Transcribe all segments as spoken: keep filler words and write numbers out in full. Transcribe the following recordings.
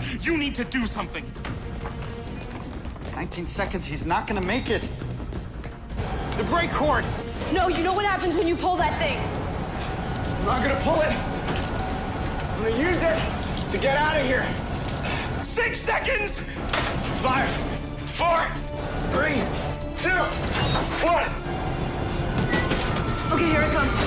You need to do something. nineteen seconds, he's not gonna make it. The brake cord! No, you know what happens when you pull that thing? I'm not gonna pull it. I'm gonna use it to get out of here. Six seconds! Five, four, three, two, one. Okay, here it comes.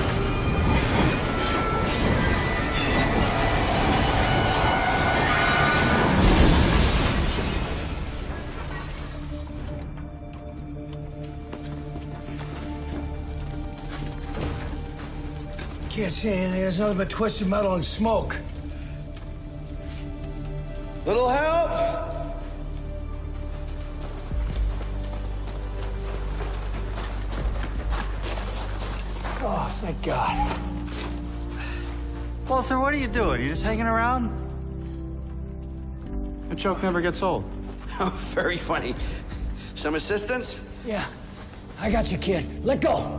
Can't see anything. There's nothing but twisted metal and smoke. Little help! Oh, thank God. Walter, what are you doing? You just hanging around? A joke never gets old. Oh, very funny. Some assistance? Yeah, I got you, kid. Let go.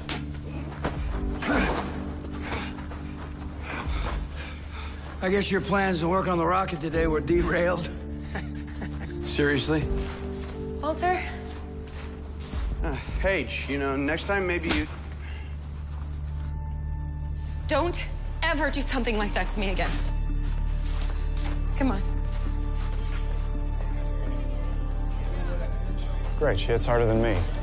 I guess your plans to work on the rocket today were derailed. Seriously? Walter? Uh, Paige, you know, next time maybe you... Don't ever do something like that to me again. Come on. Great, she hits harder than me.